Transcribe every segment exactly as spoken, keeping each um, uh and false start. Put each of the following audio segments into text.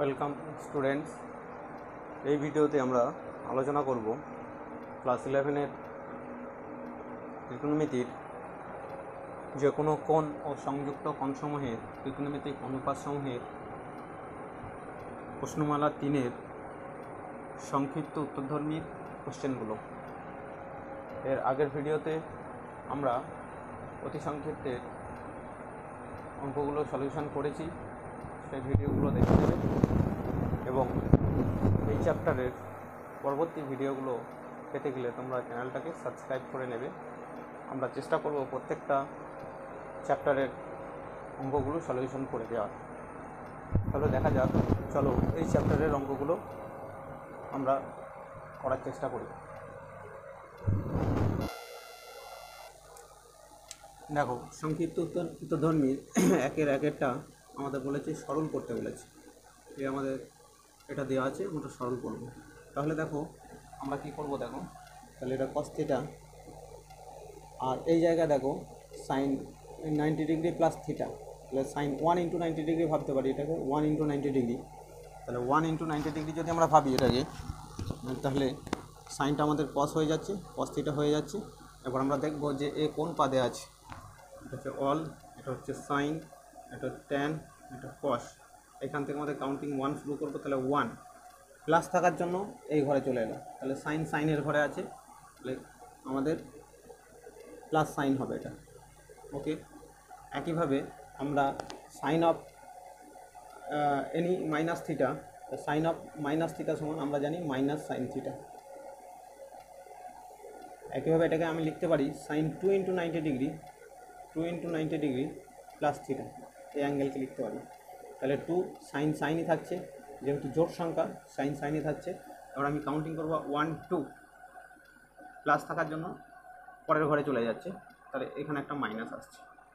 Welcome students. এই ভিডিওতে আমরা আলোচনা করব ক্লাস ইলেভেনের ত্রিকোণমিতির যে কোনো কোণ ও সংযুক্ত কোণসমূহের ত্রিকোণমিতিক অনুপাতসমূহের প্রশ্নমালা তিনের সংক্ষিপ্ত উত্তরধর্মীর কোশ্চেনগুলো। এর আগের ভিডিওতে আমরা অতি সংক্ষিপ্তে অঙ্কগুলো সলিউশন করেছি, সেই ভিডিওগুলো দেখে নেবে এবং এই চ্যাপ্টারের পরবর্তী ভিডিওগুলো পেতে গেলে তোমরা চ্যানেলটাকে সাবস্ক্রাইব করে নেবে। আমরা চেষ্টা করব প্রত্যেকটা চ্যাপ্টারের অঙ্কগুলো সলিউশন করে দেওয়ার। তাহলে দেখা যাক, চলো এই চ্যাপ্টারের অঙ্কগুলো আমরা করার চেষ্টা করি। দেখো, সংক্ষিপ্ত উত্তর উত্তরধর্মীর একের একেরটা আমাদের বলেছে সরল করতে বলেছে। এই আমাদের এটা দেওয়া আছে, আমরা সরল করব। তাহলে দেখো আমরা কি করব, দেখো তাহলে এটা cos থিটা, আর এই জায়গায় দেখো sine ninety degree plus theta, তাহলে sine one into ninety degree ভাবতে পারি এটাকে, ওয়ান ইন্টু নাইনটি ডিগ্রি। তাহলে ওয়ান ইন্টু নাইনটি ডিগ্রি যদি আমরা ভাবি এটাকে, তাহলে সাইনটা আমাদের cos হয়ে যাচ্ছে, cos থিটা হয়ে যাচ্ছে। এবার আমরা দেখব যে এ কোন পাদে আছে। এটা হচ্ছে অল, এটা হচ্ছে সাইন, এটা ট্যান, এটা কস। এখান থেকে আমাদের কাউন্টিং ওয়ান শুরু করবো। তাহলে ওয়ান প্লাস থাকার জন্য এই ঘরে চলে এলো, তাহলে সাইন সাইনের ঘরে আছে, তাহলে আমাদের প্লাস সাইন হবে এটা। ওকে, একইভাবে আমরা sine of any minus theta, sine of minus theta সমান আমরা জানি মাইনাস সাইন থিটা। একইভাবে এটাকে আমি লিখতে পারি sine two into ninety degree, two into ninety degree plus theta, এই অ্যাঙ্গেলকে লিখতে পারি। তাহলে টু সাইন সাইনই থাকছে, যেহেতু জোট সংখ্যা সাইন সাইনই থাকছে। এবার আমি কাউন্টিং করবো ওয়ান টু, প্লাস থাকার জন্য পরের ঘরে চলে যাচ্ছে, তাহলে এখানে একটা মাইনাস আসছে।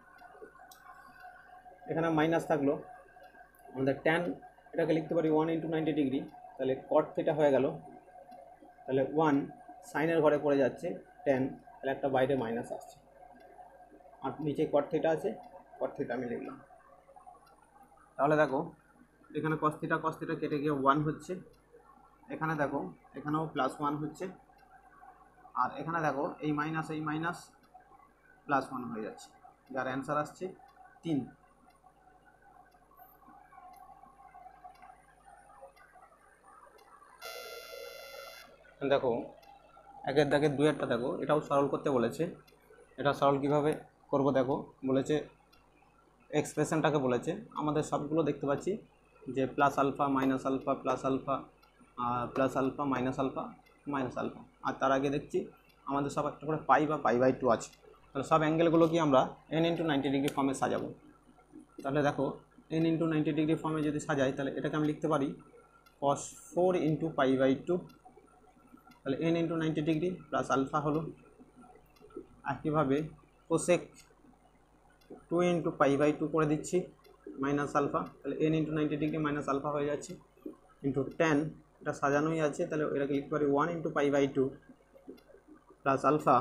এখানে মাইনাস থাকলো, আমাদের ট্যান এটাকে লিখতে পারি ওয়ান ইন্টু নাইনটি ডিগ্রি, তাহলে কট থিটা হয়ে গেল। তাহলে ওয়ান সাইনের ঘরে পড়ে যাচ্ছে ট্যান, তাহলে একটা বাইরে মাইনাস আসছে, আর নিচে কট থিটা আছে, কট থিটা আমি লিখলাম। তাহলে দেখো এখানে cos থিটা cos থিটা কেটে গিয়ে ওয়ান হচ্ছে, এখানে দেখো এখানেও প্লাস ওয়ান হচ্ছে, আর এখানে দেখো এই মাইনাস এই মাইনাস প্লাস ওয়ান হয়ে যাচ্ছে, যার অ্যান্সার আসছে তিন। দেখো একের দাগের দুয়েরটা দেখো, এটাও সরল করতে বলেছে। এটা সরল কিভাবে করব দেখো, বলেছে এক্সপ্রেশনটাকে বলেছে, আমাদের সবগুলো দেখতে পাচ্ছি যে plus alpha minus alpha plus alpha plus alpha minus alpha minus alpha, আর তার আগে দেখছি আমাদের সব একটা করে পাই বা পাই বাই টু আছে। তাহলে সব অ্যাঙ্গেলগুলো কি আমরা এন ইন্টু নাইনটি ডিগ্রি ফর্মে সাজাবো। তাহলে দেখো এন ইন্টু নাইনটি ডিগ্রি ফর্মে যদি সাজাই, তাহলে এটাকে আমি লিখতে পারি cos four into pi by two, তাহলে n into ninety degree plus alpha হলো। একইভাবে cosec two into pi by two করে দিচ্ছি মাইনাস আলফা, তাহলে n into ninety degree minus alpha হয়ে যাচ্ছে, ইন্টু টেন, এটা সাজানোই আছে, তাহলে এটাকে লিখতে পারি one into pi by two plus alpha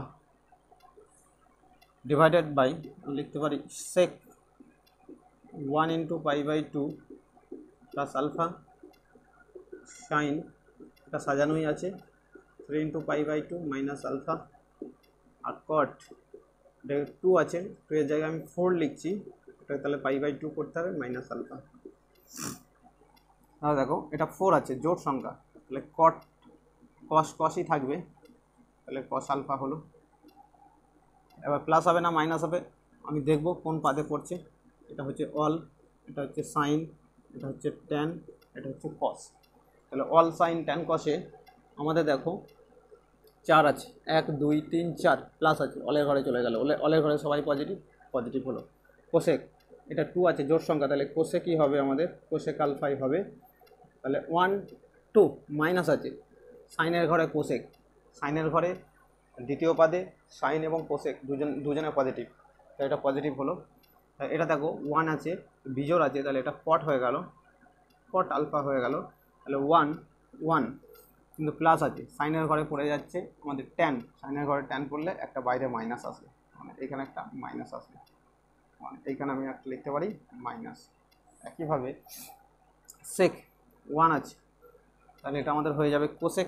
divided by লিখতে পারি sec one into pi by two plus alpha sine, এটা সাজানোই আছে, three into pi by two minus alpha, আর কট এটা টু আছে, টু এর জায়গায় আমি ফোর লিখছি, এটা তাহলে পাই বাই টু করতে হবে মাইনাস আলফা। তাহলে দেখো এটা ফোর আছে, জোট সংখ্যা, তাহলে কট কস কসই থাকবে, তাহলে কস আলফা হলো। এবার প্লাস হবে না মাইনাস হবে, আমি দেখব কোন পাদে পড়ছে। এটা হচ্ছে অল, এটা হচ্ছে সাইন, এটা হচ্ছে ট্যান, এটা হচ্ছে কস। তাহলে অল সাইন ট্যান কসে আমাদের দেখো চার আছে, এক দুই তিন চার প্লাস আছে, অলের ঘরে চলে গেল, অলে অলের ঘরে সবাই পজিটিভ, পজিটিভ হলো। কোসেক এটা টু আছে, জোট সংখ্যা, তাহলে কোসেক কী হবে আমাদের, কোসেক আলফাই হবে। তাহলে ওয়ান টু মাইনাস আছে, সাইনের ঘরে কোসেক, সাইনের ঘরে দ্বিতীয় পাদে সাইন এবং কোসেক দুজন দুজনে পজিটিভ, তাহলে এটা পজিটিভ হলো। এটা দেখো ওয়ান আছে, বিজোড় আছে, তাহলে এটা কট হয়ে গেল, কট আলফা হয়ে গেল। তাহলে ওয়ান ওয়ান কিন্তু প্লাস আছে, সাইনের ঘরে পড়ে যাচ্ছে আমাদের ট্যান, সাইনের ঘরে ট্যান পড়লে একটা বাইরে মাইনাস আসবে, মানে এখানে একটা মাইনাস আসবে, মানে এইখানে আমি একটা লিখতে পারি মাইনাস। একইভাবে সেক ওয়ান আছে, তাহলে এটা আমাদের হয়ে যাবে কোসেক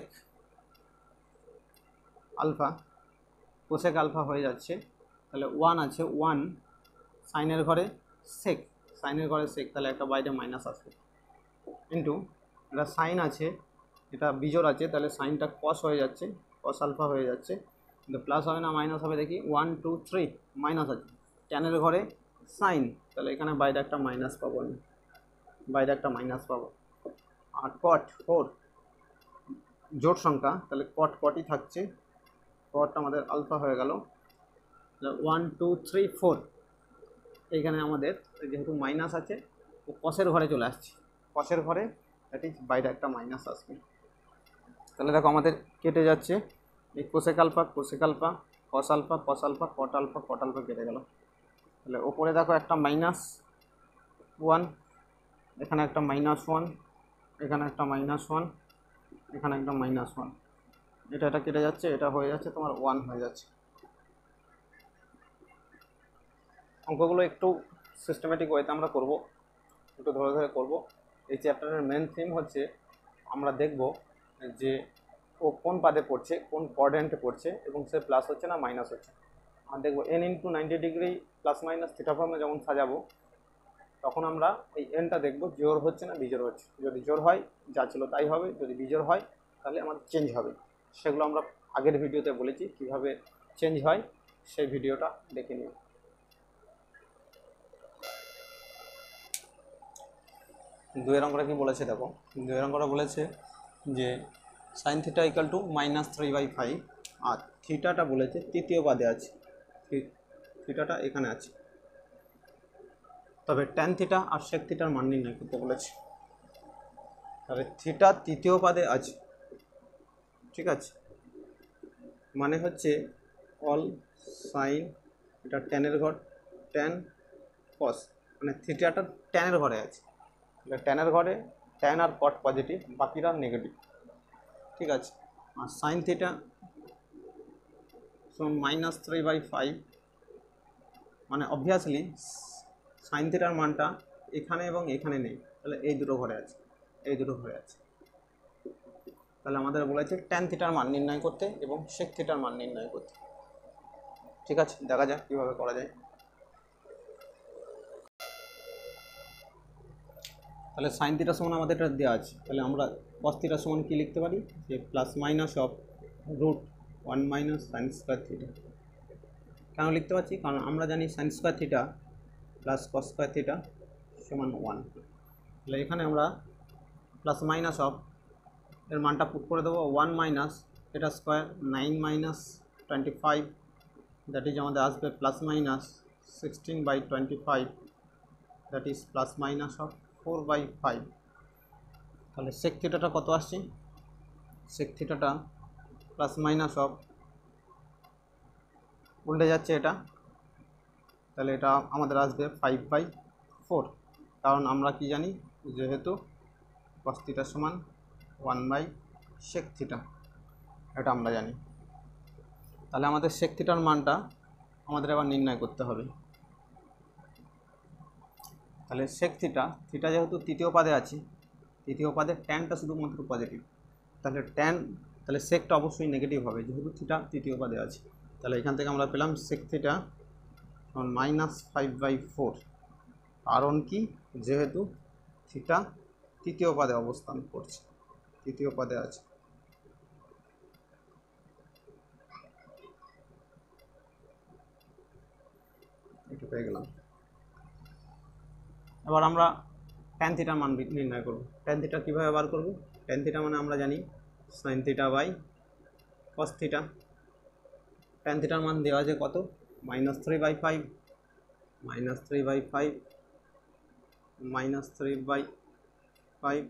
আলফা, কোসেক আলফা হয়ে যাচ্ছে। তাহলে ওয়ান আছে, ওয়ান সাইনের ঘরে সেক, সাইনের ঘরে সেক, তাহলে একটা বাইরে মাইনাস আসবে, ইন্টু এটা সাইন আছে, এটা বিজোড় আছে, তাহলে সাইনটা কস হয়ে যাচ্ছে, কস আলফা হয়ে যাচ্ছে, কিন্তু প্লাস হবে না মাইনাস হবে দেখি, ওয়ান টু থ্রি মাইনাস আছে, ট্যানের ঘরে সাইন, তাহলে এখানে বাইরে একটা মাইনাস পাবো আমি, বাইরে একটা মাইনাস পাবো। আর কট ফোর জোট সংখ্যা, তাহলে কট কটই থাকছে, কট আমাদের আলফা হয়ে গেল, ওয়ান টু থ্রি ফোর, এইখানে আমাদের যেহেতু মাইনাস আছে ও কসের ঘরে চলে আসছে, কসের ঘরে দ্যাট ইজ বাইরে একটা মাইনাস আসবে। তাহলে দেখো আমাদের কেটে যাচ্ছে এই cosec alpha, cosec alpha, cos alpha, cos alpha, cot alpha, cot alpha কেটে গেল। তাহলে ওপরে দেখো একটা মাইনাস ওয়ান, এখানে একটা মাইনাস ওয়ান, এখানে একটা মাইনাস ওয়ান, এখানে একটা মাইনাস ওয়ান, এটা এটা কেটে যাচ্ছে, এটা হয়ে যাচ্ছে তোমার ওয়ান হয়ে যাচ্ছে। অঙ্কগুলো একটু সিস্টেমেটিক ওয়েতে আমরা করব, একটু ধরে ধরে করব। এই চ্যাপ্টারের মেন থিম হচ্ছে আমরা দেখব যে ও কোন পাদে পড়ছে, কোন কোঅর্ডিনেটে পড়ছে, এবং সে প্লাস হচ্ছে না মাইনাস হচ্ছে। আর দেখবো n into ninety degree plus minus theta ফর্মে যখন সাজাবো তখন আমরা এই এনটা দেখব জোর হচ্ছে না বিজোর হচ্ছে, যদি জোর হয় যা ছিল তাই হবে, যদি বিজোর হয় তাহলে আমাদের চেঞ্জ হবে। সেগুলো আমরা আগের ভিডিওতে বলেছি কিভাবে চেঞ্জ হয়, সেই ভিডিওটা দেখে নিও। দুয়ের অঙ্কটা কি বলেছে দেখো, দুয়ের অঙ্কটা বলেছে যে sine theta equal two minus three by five, আর থিটাটা বলেছে তৃতীয় পাদে আছে, থিটাটা এখানে আছে, তবে ট্যান থিটা আর সেক থিটার মান নির্ণয় করতে বলেছে। তবে থিটা তৃতীয় পাদে আছে, ঠিক আছে, মানে হচ্ছে অল সাইন, এটা ট্যানের ঘর, ট্যান কস, মানে থিটাটা ট্যানের ঘরে আছে, তাহলে ট্যানের ঘরে ট্যান আর কট পজিটিভ, বাকিরা নেগেটিভ, ঠিক আছে। আর সাইন থিটা সমান মাইনাস থ্রি বাই ফাইভ, মানে অবভিয়াসলি সাইন থিটার মানটা এখানে এবং এখানে নেই, তাহলে এই দুটো ঘরে আছে, এই দুটো ঘরে আছে। তাহলে আমাদের বলেছে ট্যান থিটার মান নির্ণয় করতে এবং সেক থিটার মান নির্ণয় করতে, ঠিক আছে। দেখা যাক কীভাবে করা যায়। তাহলে সাইন থিটা সমান আমাদের এটা দেওয়া আছে, তাহলে আমরা কস থিটা সমান কী লিখতে পারি, যে plus minus of root one minus sine square theta. কেন লিখতে পারছি, কারণ আমরা জানি sine square theta plus cos square theta সমান ওয়ান। তাহলে এখানে আমরা প্লাস মাইনাস অফ এর মানটা পুট করে দেবো, ওয়ান মাইনাস এটা square nine minus twenty five, that is আমাদের আসবে plus minus sixteen by twenty five, that is plus minus of four by five. তাহলে সেক থিটাটা কত আসছে, সেক থিটাটা প্লাস মাইনাস অফ উল্টে যাচ্ছে এটা, তাহলে এটা আমাদের আসবে ফাইভ বাই ফোর, কারণ আমরা কি জানি যেহেতু কস থিটা সমান ওয়ান বাই সেক থিটা, এটা আমরা জানি। তাহলে আমাদের সেক থিটার মানটা আমাদের এবার নির্ণয় করতে হবে। তাহলে সেক থিটা, থিটা যেহেতু তৃতীয় পাদে আছে, তৃতীয় পাদে ট্যানটা শুধুমাত্র পজিটিভ, তাহলে ট্যান, তাহলে সেকটা অবশ্যই নেগেটিভ হবে যেহেতু থিটা তৃতীয় পাদে আছে। তাহলে এখান থেকে আমরা পেলাম sec theta minus five by four, কারণ কি যেহেতু থিটা তৃতীয় পাদে অবস্থান করছে, তৃতীয় পাদে আছে। এটা পেয়ে গেলাম। এবার আমরা ট্যান থিটার মান নির্ণয় করব। ট্যান থিটা কীভাবে বার করব, ট্যান থিটা মানে আমরা জানি sine theta by cos theta. Tan থিটার মান দেওয়া আছে কত, minus three by five, minus three by five, minus three by five,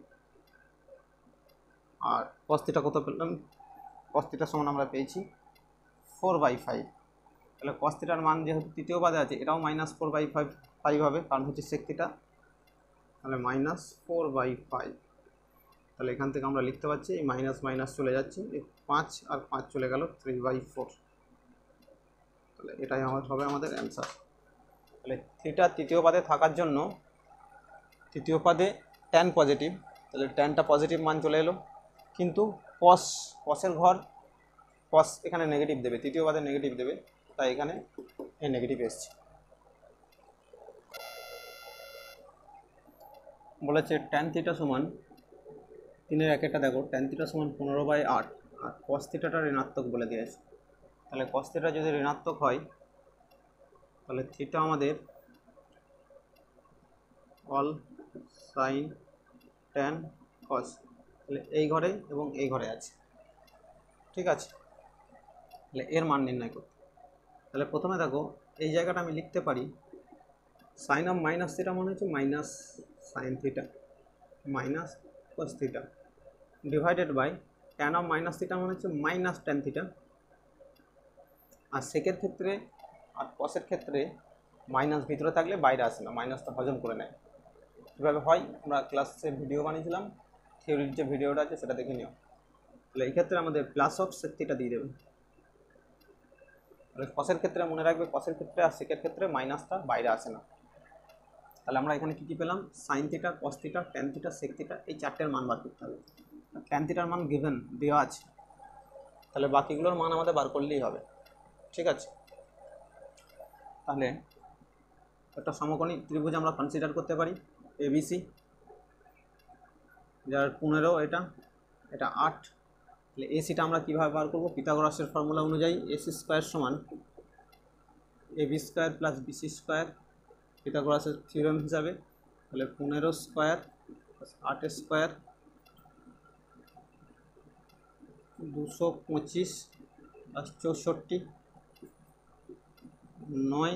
আর কস থিটা কত পেলাম, কস থিটা সমান আমরা পেয়েছি ফোর বাই ফাইভ। তাহলে কস থিটার মান যেহেতু তৃতীয় পাদে আছে, এটাও minus four by five five হবে, কারণ হচ্ছে সেক থিটা, তাহলে মাইনাস ফোর বাই ফাইভ। তাহলে এখান থেকে আমরা লিখতে পারছি এই মাইনাস মাইনাস চলে যাচ্ছে, এই পাঁচ আর পাঁচ চলে গেল, থ্রি বাই ফোর। তাহলে এটাই আমার হবে আমাদের অ্যান্সার। তাহলে থিটা তৃতীয় পাদে থাকার জন্য, তৃতীয় পাদে ট্যান পজিটিভ, তাহলে ট্যানটা পজিটিভ মান চলে এলো, কিন্তু কস কসের ঘর কস এখানে নেগেটিভ দেবে, তৃতীয় বাদে নেগেটিভ দেবে, তাই এখানে এই নেগেটিভ এসছে। বলেছে ট্যান থিটা সমান তিনের একেরটা দেখো, ট্যান থিটা সমান পনেরো বাই আট, আর কস থিটাটা ঋণাত্মক বলে দিয়েছে। তাহলে কস থিটা যদি ঋণাত্মক হয় তাহলে থিটা আমাদের অল সাইন ট্যান কস, তাহলে এই ঘরে এবং এই ঘরে আছে, ঠিক আছে। তাহলে এর মান নির্ণয় করতে, তাহলে প্রথমে দেখো এই জায়গাটা আমি লিখতে পারি সাইন অফ মাইনাস থিটা মানে হচ্ছে minus sine theta minus cos theta divided by tan of minus theta মানে হচ্ছে মাইনাস ট্যান থিটা। আর সেকের ক্ষেত্রে আর কসের ক্ষেত্রে মাইনাস ভিতরে থাকলে বাইরে আসে না, মাইনাসটা হজম করে নেয়। কীভাবে হয় আমরা ক্লাসে ভিডিও বানিয়েছিলাম, থিওরির যে ভিডিওটা আছে সেটা দেখে নিও। তাহলে এই ক্ষেত্রে আমাদের প্লাস অফ সেক থিটা দিয়ে দেবে। তাহলে কসের ক্ষেত্রে মনে রাখবে কসের ক্ষেত্রে আর সেকের ক্ষেত্রে মাইনাসটা বাইরে আসে না। তাহলে আমরা এখানে কী কী পেলাম, sine theta, cos theta, tan theta, sec theta, এই চারটের মান বার করতে হবে। ট্যান থিটার মান গিভেন দেওয়া আছে, তাহলে বাকিগুলোর মান আমাদের বার করলেই হবে, ঠিক আছে। তাহলে একটা সমকোণী ত্রিভুজ আমরা কনসিডার করতে পারি এবিসি, যার পনেরো এটা এটা আট। তাহলে এসিটা আমরা কীভাবে বার করবো, পিথাগোরাসের ফর্মুলা অনুযায়ী এসি স্কোয়ার সমান AB square plus BC square, পিথাগোরাসের থিওরেম হিসাবে। তাহলে পনেরো স্কোয়ার প্লাস আট স্কোয়ার দুশো পঁচিশ প্লাস চৌষট্টি নয়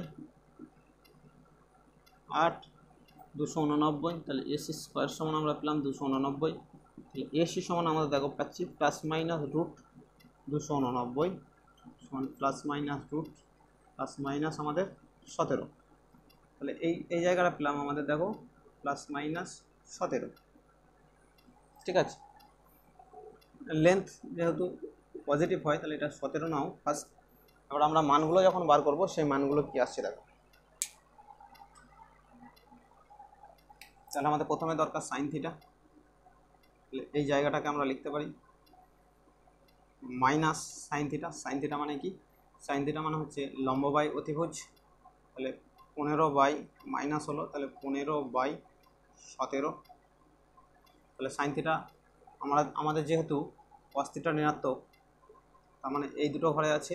আট দুশো উননব্বই। তাহলে এসি স্কোয়ার সমান আমরা পেলাম দুশো উননব্বই। তাহলে এসি সমান আমাদের দেখো পাচ্ছি প্লাস মাইনাস রুট দুশো উননব্বই সমান plus minus root plus minus আমাদের সতেরো। তাহলে এই এই জায়গাটা পেলাম আমাদের দেখো প্লাস মাইনাস সতেরো, ঠিক আছে। লেন্থ যেহেতু পজিটিভ হয় তাহলে এটা সতেরো নাও ফার্স্ট। এবার আমরা মানগুলো যখন বার করব সেই মানগুলো কি আসছে দেখো। তাহলে আমাদের প্রথমে দরকার সাইন থিটা, এই জায়গাটাকে আমরা লিখতে পারি minus sine theta. Sine theta মানে কি, সাইন থিটা মানে হচ্ছে লম্ব বাই অতিভুজ। তাহলে পনেরো বাই মাইনাস হলো, তাহলে পনেরো বাই সতেরো। তাহলে সাইন থিটা আমরা আমাদের যেহেতু কস থিটা ঋণাত্মক, তার মানে এই দুটো ঘরে আছে।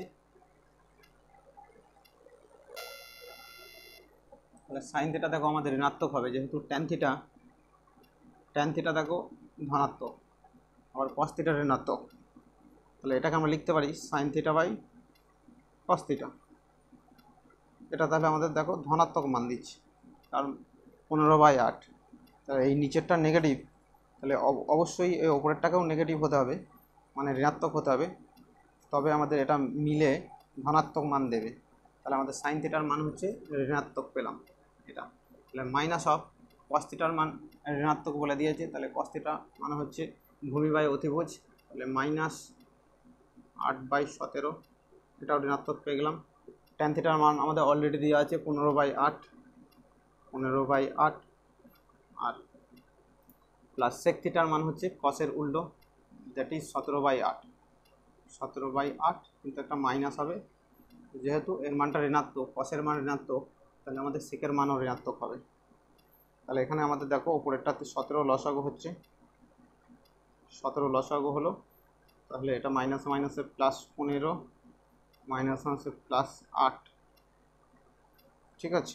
তাহলে সাইন থিটা দেখো আমাদের ঋণাত্মক হবে, যেহেতু ট্যান থিটা ট্যান থিটা দেখো ধনাত্মক, আবার কস থিটা ঋণাত্মক। তাহলে এটাকে আমরা লিখতে পারি sine theta by cos theta. এটা তাহলে আমাদের দেখো ধনাত্মক মান দিচ্ছে, কারণ পনেরো বাই আট। তাহলে এই নিচেরটা নেগেটিভ, তাহলে অবশ্যই এই ওপরেরটাকেও নেগেটিভ হতে হবে, মানে ঋণাত্মক হতে হবে, তবে আমাদের এটা মিলে ধনাত্মক মান দেবে। তাহলে আমাদের সাইন থিটার মান হচ্ছে ঋণাত্মক পেলাম এটা। তাহলে মাইনাস অফ কস থিটার মান ঋণাত্মক বলে দিয়েছে, তাহলে কস থিটা মানে হচ্ছে ভূমি বাই অতিভুজ। তাহলে মাইনাস আট বাই সতেরো, এটাও ঋণাত্মক পেয়ে গেলাম। ট্যান থিটার মান আমাদের অলরেডি দেওয়া আছে পনেরো বাই আট পনেরো বাই আট আর প্লাস সেক থিটার মান হচ্ছে কসের উল্টো, দ্যাট ইজ সতেরো বাই আট সতেরো বাই আট, কিন্তু একটা মাইনাস হবে যেহেতু এর মানটা ঋণাত্মক, কসের মান ঋণাত্মক, তাহলে আমাদের সেকের মানও ঋণাত্মক হবে। তাহলে এখানে আমাদের দেখো উপরেরটাতে সতেরো লসাগু হচ্ছে, সতেরো লসাগু হলো, তাহলে এটা মাইনাস মাইনাসে প্লাস পনেরো মাইনাস মাইনাসে প্লাস আট, ঠিক আছে।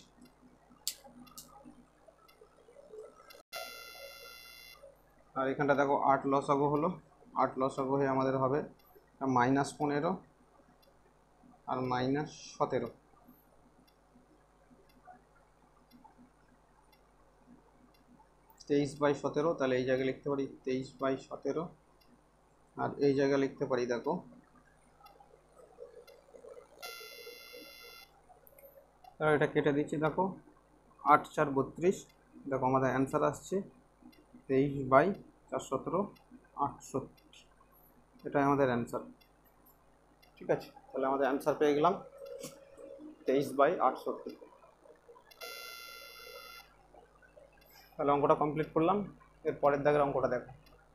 আর এখানটা দেখো আট লসাগু হলো, আট লসাগু হয়ে আমাদের হবে মাইনাস পনেরো আর মাইনাস সতেরো। তেইশ বাই সতেরো, তাহলে এই জায়গায় লিখতে পারি তেইশ বাই সতেরো, আর এই জায়গায় লিখতে পারি দেখো তাহলে এটা কেটে দিচ্ছি, দেখো আট চার বত্রিশ, দেখো আমাদের অ্যান্সার আসছে তেইশ বাই চার সতেরো আটষট্টি, এটাই আমাদের অ্যান্সার, ঠিক আছে। তাহলে আমাদের অ্যান্সার পেয়ে গেলাম তেইশ বাই আটষট্টি। তাহলে অঙ্কটা কমপ্লিট করলাম। এর পরের দাগের অঙ্কটা দেখো,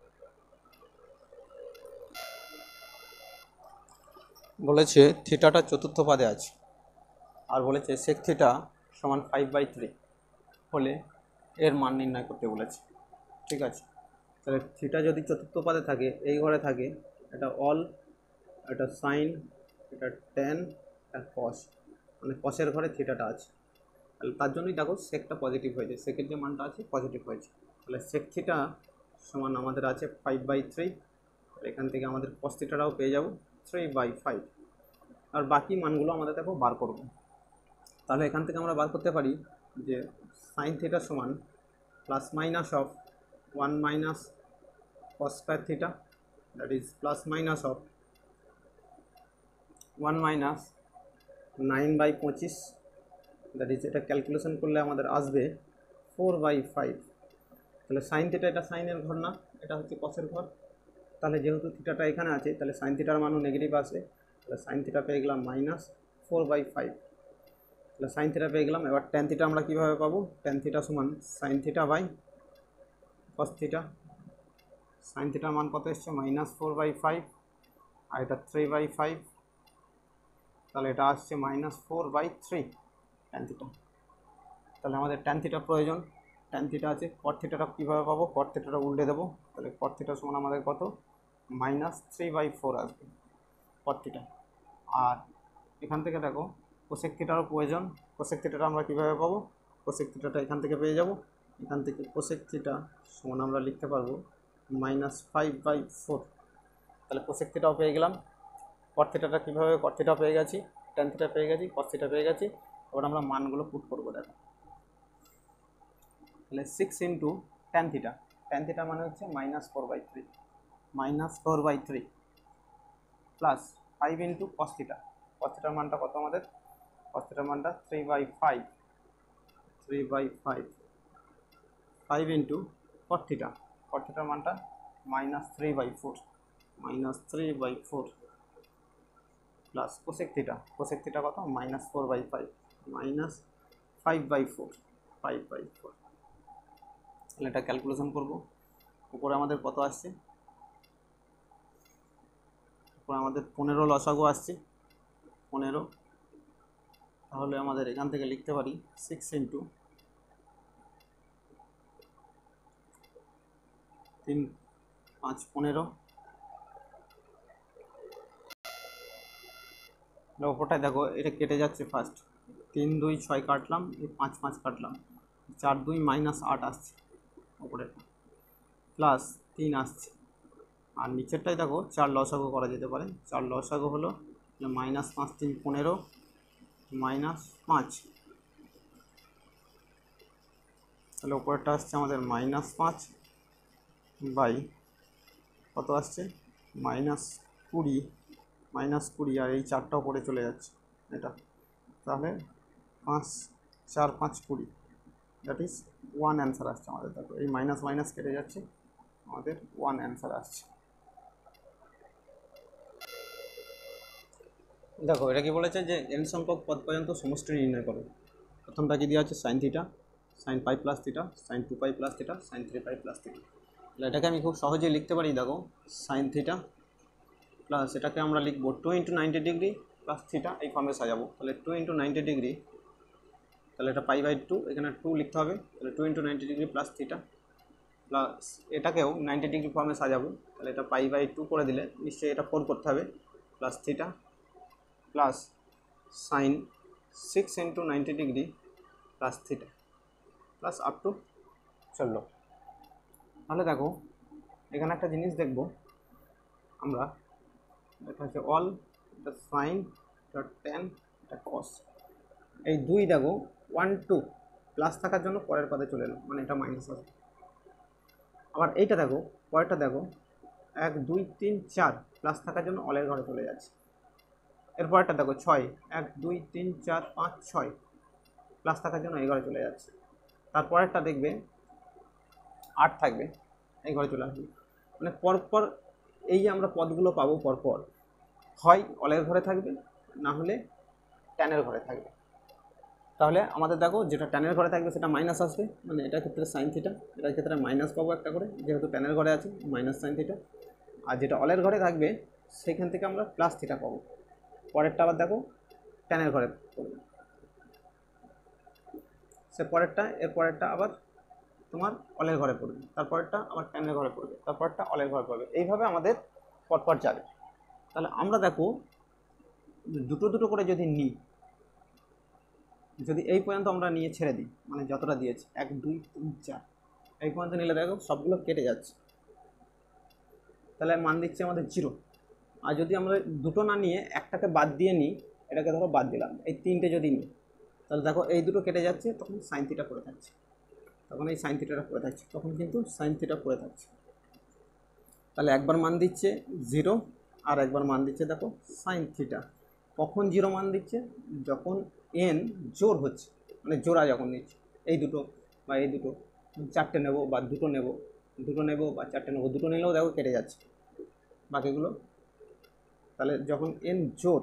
বলেছে থিটাটা চতুর্থ পাদে আছে আর বলেছে সেক থিটা সমান ফাইভ বাই থ্রি হলে এর মান নির্ণয় করতে বলেছে। ঠিক আছে, তাহলে থিটা যদি চতুর্থ পাদে থাকে, এই ঘরে থাকে, এটা অল, এটা সাইন, এটা ট্যান, এটা কস, মানে কসের ঘরে থিটাটা আছে। তাহলে তার জন্যই দেখো সেকটা পজিটিভ হয়েছে, সেকের যে মানটা আছে পজিটিভ হয়েছে। তাহলে সেক থিটা সমান আমাদের আছে ফাইভ বাই থ্রি, এখান থেকে আমাদের কস থিটাটাও পেয়ে যাব থ্রি বাই ফাইভ। আর বাকি মানগুলো আমাদের দেখো বার করব। তাহলে এখান থেকে আমরা বার করতে পারি যে সাইন থিটা সমান plus minus of one minus cos square theta, that is plus minus of one minus nine by পঁচিশ, দ্যাট ইজ এটা ক্যালকুলেশন করলে আমাদের আসবে ফোর বাই ফাইভ। তাহলে সাইন থিটা এটা সাইনের ঘর না, এটা হচ্ছে কসের ঘর। তাহলে যেহেতু থিটাটা এখানে আছে, তাহলে সাইন থিটার মানও নেগেটিভ আসবে। তাহলে সাইন থিটা পেয়ে গেলাম মাইনাস ফোর বাই ফাইভ। তাহলে সাইন থিটা পেয়ে গেলাম। এবার ট্যান থিটা আমরা কীভাবে পাবো? ট্যান থিটা সমান sine theta by cos theta. Sine থিটার মান কত এসছে? মাইনাস ফোর বাই ফাইভ, আর এটা থ্রি বাই ফাইভ, তাহলে এটা আসছে minus four by three tan theta. তাহলে আমাদের ট্যান থিটা প্রয়োজন, ট্যান থিটা আছে। কট থিটাটা কীভাবে পাবো? কট থিটাটা উল্টে দেবো, তাহলে কট থিটা সমান আমাদের কত? মাইনাস থ্রি বাই ফোর আসবে কট থিটা। আর এখান থেকে দেখো কোসেক থিটারও প্রয়োজন, কোসেক থিটাটা আমরা কীভাবে পাবো? কোসেক থিটাটা এখান থেকে পেয়ে যাব, এখান থেকে কোসেক থিটা সমান আমরা লিখতে পারবো মাইনাস ফাইভ বাই ফোর। তাহলে কোসেক থিটাও পেয়ে গেলাম। কট থিটাটা কীভাবে? কট থিটা পেয়ে গেছি, ট্যান থিটা পেয়ে গেছি, কস থিটা পেয়ে গেছি। এবার আমরা মানগুলো পুট করবো। দেখো তাহলে six into tan theta, tan theta মানে হচ্ছে minus four by three, minus four by three plus five into cos theta, cos থিটার মানটা কত আমাদের? কস থিটার মানটা three by five, three by five, five into cot theta, cot থিটার মানটা minus three by four, minus three by four plus cosec theta, cosec theta কত? Minus four by five, minus five by four, five by four. তাহলে এটা calculation করবো। উপরে আমাদের কত আসছে? উপরে আমাদের পনেরো লসাগু আসছে, পনেরো। তাহলে আমাদের এখান থেকে লিখতে পারি সিক্স ইন্টু তিন পাঁচ পনেরো। ওপরটায় দেখো এটা কেটে যাচ্ছে ফার্স্ট, তিন দুই ছয় কাটলাম, এই পাঁচ পাঁচ কাটলাম, চার দুই মাইনাস আট আসছে ওপরেরটা, প্লাস তিন আসছে। আর নিচেরটাই দেখো চার লসাগু করা যেতে পারে, চার লসাগু হলো মাইনাস পাঁচ তিন পনেরো, মাইনাস পাঁচ, তাহলে ওপরেরটা আসছে আমাদের মাইনাস পাঁচ বাই কত আসছে? মাইনাস কুড়ি, মাইনাস কুড়ি, আর এই চারটা ওপরে চলে যাচ্ছে এটা, তাহলে পাঁচ চার পাঁচ কুড়ি, দ্যাট ইজ ওয়ান অ্যান্সার আসছে আমাদের। দেখো এই মাইনাস মাইনাস কেটে যাচ্ছে, আমাদের ওয়ান অ্যান্সার আসছে। দেখো এটা কি বলেছে যে এন সংখ্যক পদ পর্যন্ত সমষ্টি নির্ণয় করো। প্রথমটা কি দেওয়া আছে? Sine theta, sine pi plus theta, sine two pi plus theta, sine three pi plus theta. তাহলে এটাকে আমি খুব সহজেই লিখতে পারি। দেখো সাইন থিটা প্লাস এটাকে আমরা লিখবো two into ninety degree plus theta, এই ফর্মে সাজাবো। তাহলে টু ইন্টু নাইনটি ডিগ্রি, তাহলে এটা পাই বাই টু, এখানে টু লিখতে হবে। তাহলে two into ninety degree plus theta, plus এটাকেও নাইনটি ডিগ্রি ফর্মে সাজাবো। তাহলে এটা পাই বাই টু করে দিলে নিশ্চয়ই এটা ফোর করতে হবে, plus theta plus sine six into ninety degree plus theta plus up to চললো। তাহলে দেখো এখানে একটা জিনিস দেখব আমরা, এটা হচ্ছে অল, এটা সাইন, এটা ট্যান, এটা কস। এই দুই দেখো ওয়ান টু প্লাস থাকার জন্য পরের পাতে চলে এলো, মানে এটা মাইনাস আছে। আবার এইটা দেখো, পরেরটা দেখো এক দুই তিন চার প্লাস থাকার জন্য অলের ঘরে চলে যাচ্ছে। এরপরটা দেখো ছয়, এক দুই তিন চার পাঁচ ছয় প্লাস থাকার জন্য এই ঘরে চলে যাচ্ছে। তারপরেরটা দেখবে আট থাকবে, এই ঘরে চলে আসবে। মানে পরপর এই যে আমরা পদগুলো পাবো পরপর, হয় অলের ঘরে থাকবে, না হলে ট্যানের ঘরে থাকবে। তাহলে আমাদের দেখো যেটা ট্যানের ঘরে থাকবে সেটা মাইনাস আসবে, মানে এটার ক্ষেত্রে সাইন থিটা, এটার ক্ষেত্রে মাইনাস পাবো একটা করে, যেহেতু ট্যানের ঘরে আছে মাইনাস সাইন থিটা। আর যেটা অলের ঘরে থাকবে সেখান থেকে আমরা প্লাস থিটা পাবো। পরেরটা আবার দেখো ট্যানের ঘরে পড়বে, সে পরেরটা এর পরেরটা আবার তোমার অলের ঘরে পড়বে, তারপরেরটা আবার ট্যানের ঘরে পড়বে, তারপরটা অলের ঘরে পড়বে, এইভাবে আমাদের পরপর যাবে। তাহলে আমরা দেখো দুটো দুটো করে যদি নিই, যদি এই পর্যন্ত আমরা নিয়ে ছেড়ে দিই, মানে যতটা দিয়েছি এক দুই তিন চার এই পর্যন্ত নিলে দেখো সবগুলো কেটে যাচ্ছে, তাহলে মান দিচ্ছে আমাদের জিরো। আর যদি আমরা দুটো না নিয়ে একটাকে বাদ দিয়ে নিই, এটাকে ধরো বাদ দিলাম, এই তিনটে যদি নিই তাহলে দেখো এই দুটো কেটে যাচ্ছে, তখন সাইন থিটা পড়ে থাকছে, তখন এই সাইন থিটাটা পড়ে থাকছে, তখন কিন্তু সাইন থিটা পড়ে থাকছে। তাহলে একবার মান দিচ্ছে জিরো আর একবার মান দিচ্ছে দেখো সাইন থিটা। কখন জিরো মান দিচ্ছে? যখন এন জোর হচ্ছে, মানে জোড়া যখন নিচ্ছে, এই দুটো বা এই দুটো, চারটে নেব বা দুটো নেব, দুটো নেব বা চারটে নেব, দুটো নিলেও দেখো কেটে যাচ্ছে বাকিগুলো। তাহলে যখন এন জোর,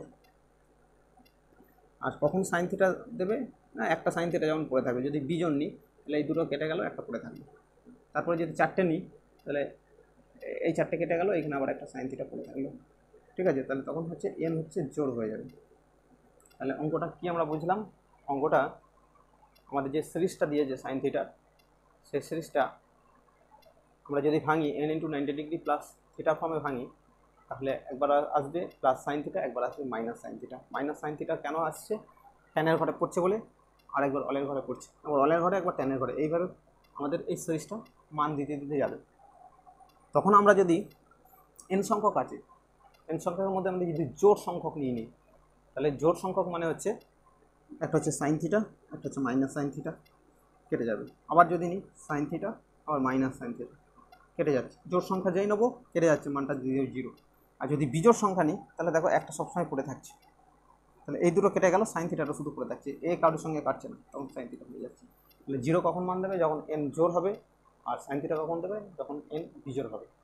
আর কখন সাইন থিটা দেবে না, একটা সাইন থিটা যেমন পড়ে থাকবে, যদি বিজোড় নিই তাহলে এই দুটো কেটে গেল, একটা পড়ে থাকবে। তারপরে যদি চারটে নিই তাহলে এই চারটে কেটে গেল, এখানে আবার একটা সাইন থিটা পড়ে থাকলো, ঠিক আছে। তাহলে তখন হচ্ছে এন হচ্ছে জোড় হয়ে যাবে। তাহলে অঙ্কটা কি আমরা বুঝলাম? অঙ্কটা আমাদের যে সিরিজটা দিয়েছে সাইন থিটার, সেই সিরিজটা আমরা যদি ভাঙি n into ninety degree plus theta ফর্মে ভাঙি, তাহলে একবার আসবে প্লাস সাইন থিটা, একবার আসবে minus sine theta. Minus sine theta কেন আসছে? ট্যানের ঘরে পড়ছে বলে, আর একবার অলের ঘরে পড়ছে, একবার অলের ঘরে একবার ট্যানের ঘরে, এইভাবে আমাদের এই সিরিজটা মান দিতে দিতে যাবে। তখন আমরা যদি এন সংখ্যক আছে, এন সংখ্যকের মধ্যে আমরা যদি জোড় সংখ্যক নিয়ে নিই, তাহলে জোড় সংখ্যক মানে হচ্ছে একটা হচ্ছে সাইন থিটা, একটা হচ্ছে মাইনাস সাইন থিটা, কেটে যাবে। আবার যদি নিই সাইন থিটা আবার মাইনাস সাইন থিটা, কেটে যাচ্ছে। জোড় সংখ্যা যেই নেবো কেটে যাচ্ছে, মানটা জিরো জিরো। আর যদি বিজোড় সংখ্যা নিই তাহলে দেখো একটা সবসময় পড়ে থাকছে, তাহলে এই দুটো কেটে গেল, সাইন থিটাটা শুধু পড়ে থাকছে, এ কারোর সঙ্গে কাটছে না, তখন সাইন থিটা হয়ে যাচ্ছে। তাহলে জিরো কখন মান দেবে? যখন এন জোড় হবে। আর সাইন থিটা কখন দেবে? যখন এন বিজোড় হবে।